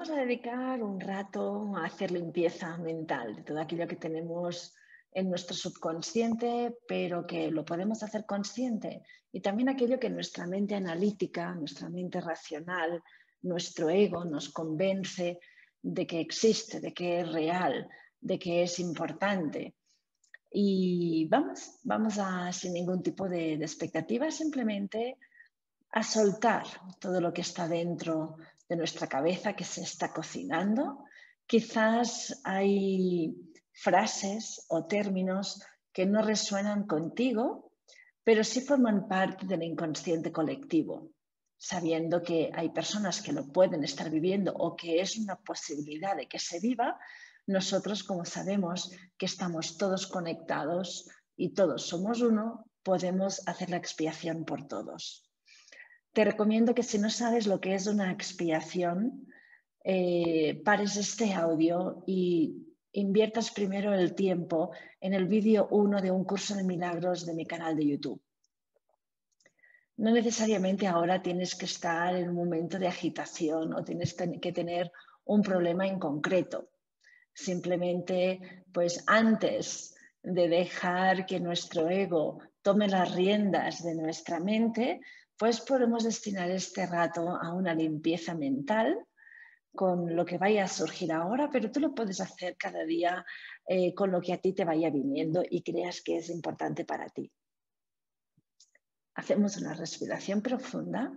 vamos a dedicar un rato a hacer limpieza mental de todo aquello que tenemos en nuestro subconsciente, pero que lo podemos hacer consciente. Y también aquello que nuestra mente analítica, nuestra mente racional, nuestro ego nos convence de que existe, de que es real, de que es importante. Y vamos a, sin ningún tipo de expectativa, simplemente a soltar todo lo que está dentro de nuestra cabeza que se está cocinando. Quizás hay frases o términos que no resuenan contigo, pero sí forman parte del inconsciente colectivo, sabiendo que hay personas que lo pueden estar viviendo o que es una posibilidad de que se viva. Nosotros, como sabemos que estamos todos conectados y todos somos uno, podemos hacer la expiación por todos. Te recomiendo que si no sabes lo que es una expiación, pares este audio y inviertas primero el tiempo en el vídeo 1 de un curso de milagros de mi canal de YouTube. No necesariamente ahora tienes que estar en un momento de agitación o tienes que tener un problema en concreto. Simplemente, pues antes de dejar que nuestro ego tome las riendas de nuestra mente, pues podemos destinar este rato a una limpieza mental con lo que vaya a surgir ahora, pero tú lo puedes hacer cada día con lo que a ti te vaya viniendo y creas que es importante para ti. Hacemos una respiración profunda.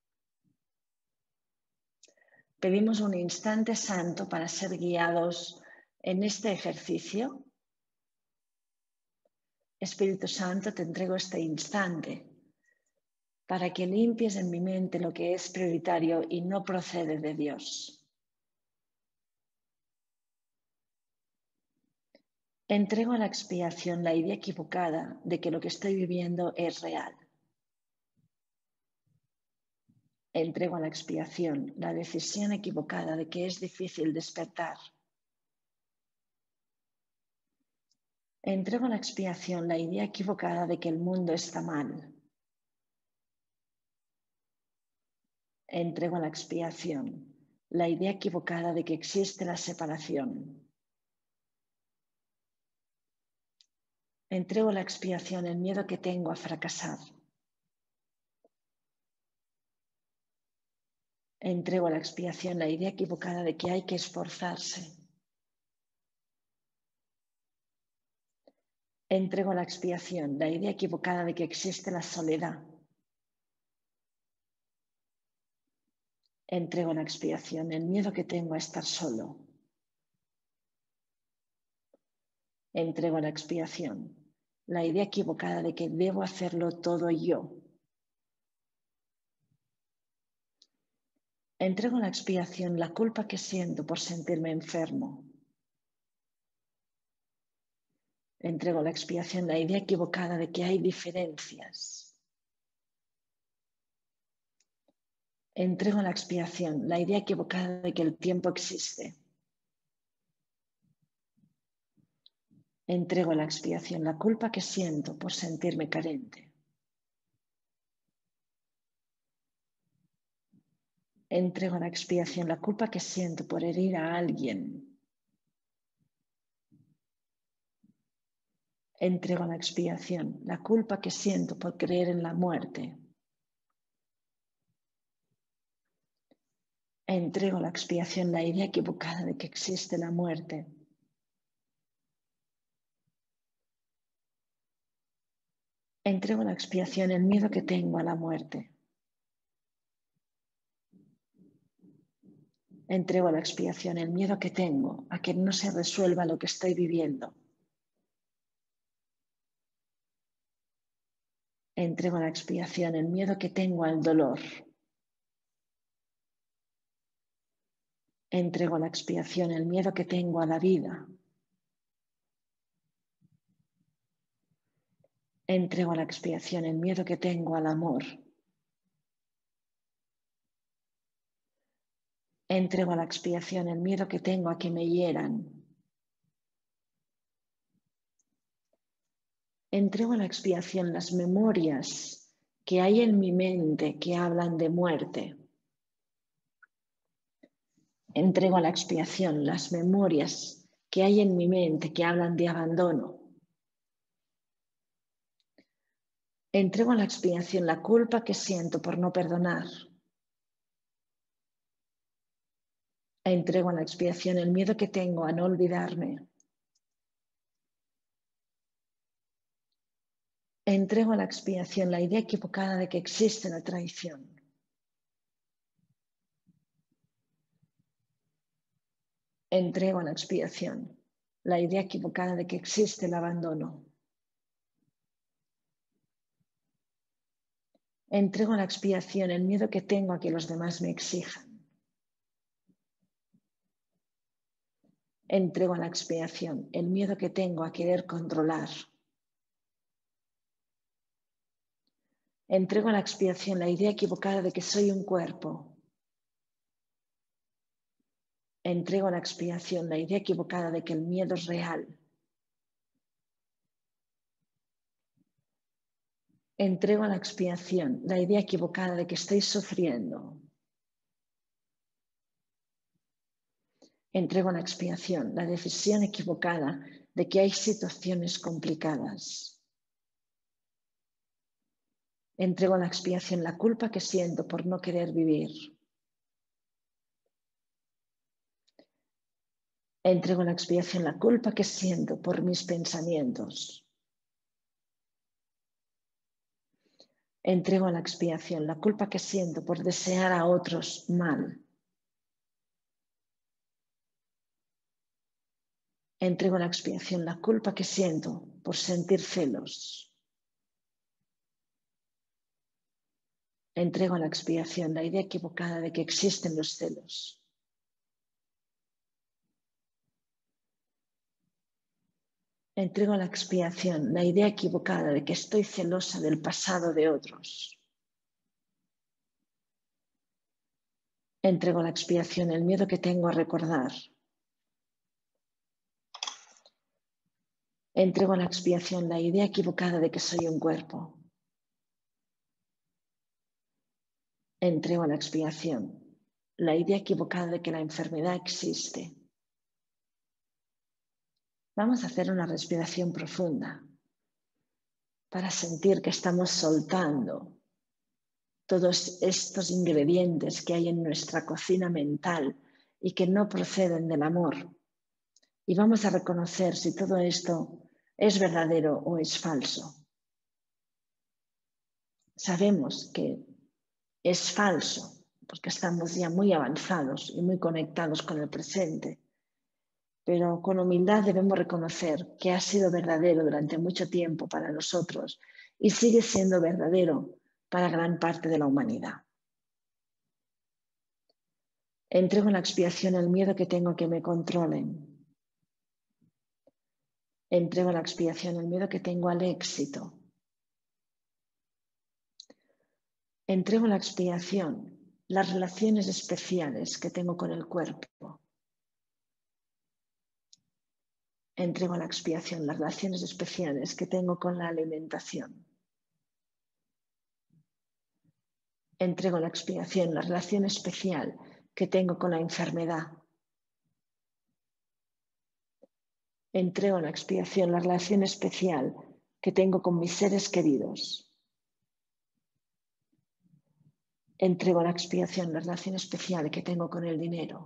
Pedimos un instante santo para ser guiados en este ejercicio. Espíritu Santo, te entrego este instante para que limpies en mi mente lo que es prioritario y no procede de Dios. Entrego a la expiación la idea equivocada de que lo que estoy viviendo es real. Entrego a la expiación la decisión equivocada de que es difícil despertar. Entrego a la expiación la idea equivocada de que el mundo está mal. Entrego a la expiación la idea equivocada de que existe la separación. Entrego a la expiación el miedo que tengo a fracasar. Entrego a la expiación la idea equivocada de que hay que esforzarse. Entrego a la expiación la idea equivocada de que existe la soledad. Entrego a la expiación el miedo que tengo a estar solo. Entrego a la expiación la idea equivocada de que debo hacerlo todo yo. Entrego a la expiación la culpa que siento por sentirme enfermo. Entrego a la expiación la idea equivocada de que hay diferencias. Entrego a la expiación la idea equivocada de que el tiempo existe. Entrego a la expiación la culpa que siento por sentirme carente. Entrego a la expiación la culpa que siento por herir a alguien. Entrego a la expiación la culpa que siento por creer en la muerte. Entrego a la expiación la idea equivocada de que existe la muerte. Entrego a la expiación el miedo que tengo a la muerte. Entrego a la expiación el miedo que tengo a que no se resuelva lo que estoy viviendo. Entrego a la expiación el miedo que tengo al dolor. Entrego a la expiación el miedo que tengo a la vida. Entrego a la expiación el miedo que tengo al amor. Entrego a la expiación el miedo que tengo a que me hieran. Entrego a la expiación las memorias que hay en mi mente que hablan de muerte. Entrego a la expiación las memorias que hay en mi mente que hablan de abandono. Entrego a la expiación la culpa que siento por no perdonar. Entrego a la expiación el miedo que tengo a no olvidarme. Entrego a la expiación la idea equivocada de que existe la traición. Entrego a la expiación la idea equivocada de que existe el abandono. Entrego a la expiación el miedo que tengo a que los demás me exijan. Entrego a la expiación el miedo que tengo a querer controlar. Entrego a la expiación la idea equivocada de que soy un cuerpo. Entrego a la expiación la idea equivocada de que el miedo es real. Entrego a la expiación la idea equivocada de que estoy sufriendo. Entrego a la expiación la decisión equivocada de que hay situaciones complicadas. Entrego a la expiación la culpa que siento por no querer vivir. Entrego a la expiación la culpa que siento por mis pensamientos. Entrego a la expiación la culpa que siento por desear a otros mal. Entrego a la expiación la culpa que siento por sentir celos. Entrego a la expiación la idea equivocada de que existen los celos. Entrego a la expiación la idea equivocada de que estoy celosa del pasado de otros. Entrego a la expiación el miedo que tengo a recordar. Entrego a la expiación la idea equivocada de que soy un cuerpo. Entrego a la expiación la idea equivocada de que la enfermedad existe. Vamos a hacer una respiración profunda para sentir que estamos soltando todos estos ingredientes que hay en nuestra cocina mental y que no proceden del amor. Y vamos a reconocer si todo esto es verdadero o es falso. Sabemos que es falso porque estamos ya muy avanzados y muy conectados con el presente. Pero con humildad debemos reconocer que ha sido verdadero durante mucho tiempo para nosotros y sigue siendo verdadero para gran parte de la humanidad. Entrego en la expiación el miedo que tengo a que me controlen. Entrego en la expiación el miedo que tengo al éxito. Entrego en la expiación las relaciones especiales que tengo con el cuerpo. Entrego a la expiación las relaciones especiales que tengo con la alimentación. Entrego a la expiación la relación especial que tengo con la enfermedad. Entrego a la expiación la relación especial que tengo con mis seres queridos. Entrego a la expiación la relación especial que tengo con el dinero.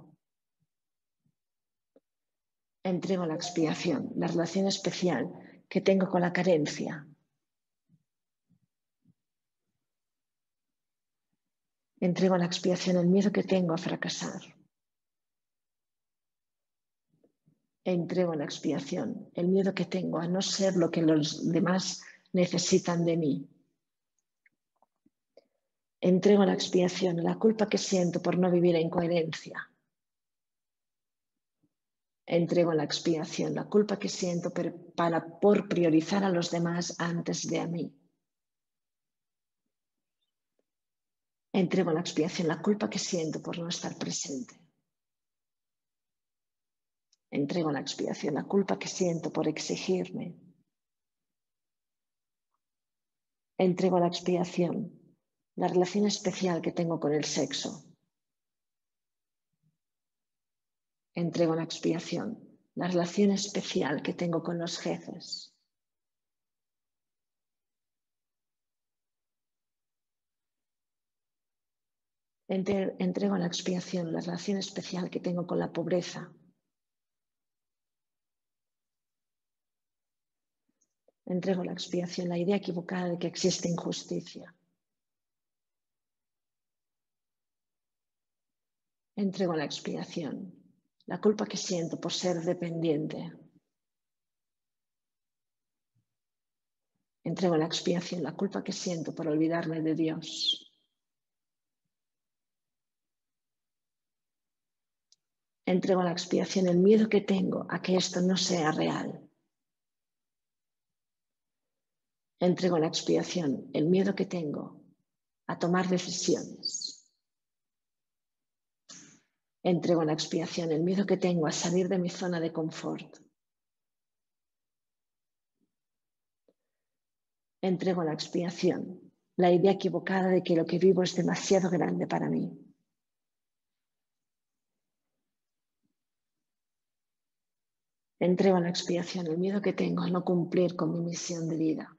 Entrego a la expiación la relación especial que tengo con la carencia. Entrego a la expiación el miedo que tengo a fracasar. Entrego a la expiación el miedo que tengo a no ser lo que los demás necesitan de mí. Entrego a la expiación la culpa que siento por no vivir en coherencia. Entrego a la expiación la culpa que siento por priorizar a los demás antes de a mí. Entrego a la expiación la culpa que siento por no estar presente. Entrego a la expiación la culpa que siento por exigirme. Entrego a la expiación la relación especial que tengo con el sexo. Entrego en la expiación la relación especial que tengo con los jefes. Entrego en la expiación la relación especial que tengo con la pobreza. Entrego en la expiación la idea equivocada de que existe injusticia. Entrego en la expiación la culpa que siento por ser dependiente. Entrego en la expiación la culpa que siento por olvidarme de Dios. Entrego en la expiación el miedo que tengo a que esto no sea real. Entrego en la expiación el miedo que tengo a tomar decisiones. Entrego en la expiación el miedo que tengo a salir de mi zona de confort. Entrego en la expiación la idea equivocada de que lo que vivo es demasiado grande para mí. Entrego en la expiación el miedo que tengo a no cumplir con mi misión de vida.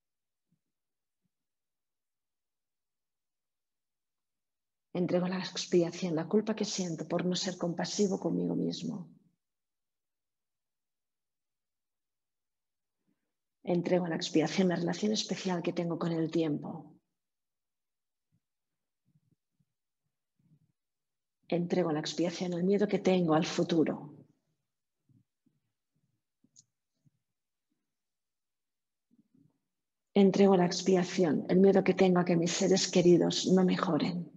Entrego en la expiación la culpa que siento por no ser compasivo conmigo mismo. Entrego en la expiación la relación especial que tengo con el tiempo. Entrego en la expiación el miedo que tengo al futuro. Entrego en la expiación el miedo que tengo a que mis seres queridos no mejoren.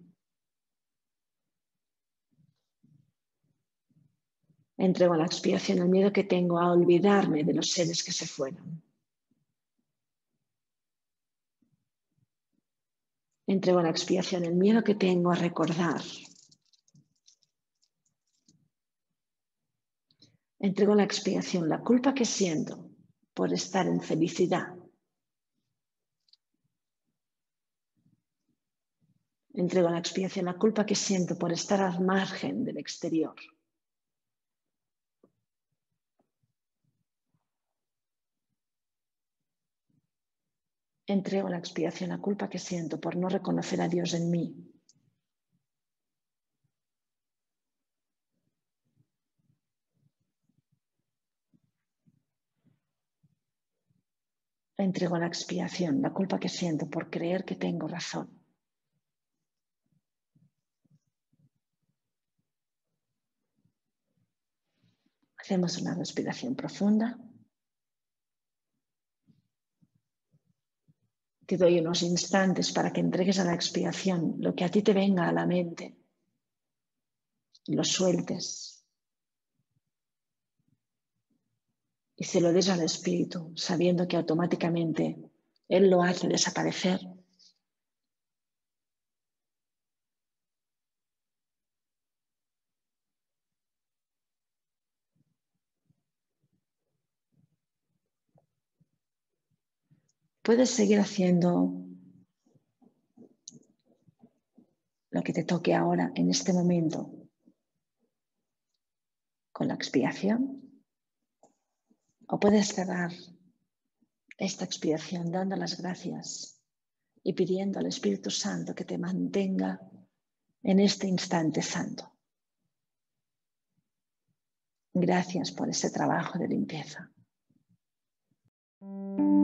Entrego en la expiación el miedo que tengo a olvidarme de los seres que se fueron. Entrego en la expiación el miedo que tengo a recordar. Entrego en la expiación la culpa que siento por estar en felicidad. Entrego en la expiación la culpa que siento por estar al margen del exterior. Entrego en la expiación la culpa que siento por no reconocer a Dios en mí. Entrego en la expiación la culpa que siento por creer que tengo razón. Hacemos una respiración profunda. Te doy unos instantes para que entregues a la expiación lo que a ti te venga a la mente. Lo sueltes. Y se lo des al Espíritu, sabiendo que automáticamente Él lo hace desaparecer. Puedes seguir haciendo lo que te toque ahora, en este momento, con la expiación. O puedes cerrar esta expiación dando las gracias y pidiendo al Espíritu Santo que te mantenga en este instante santo. Gracias por ese trabajo de limpieza.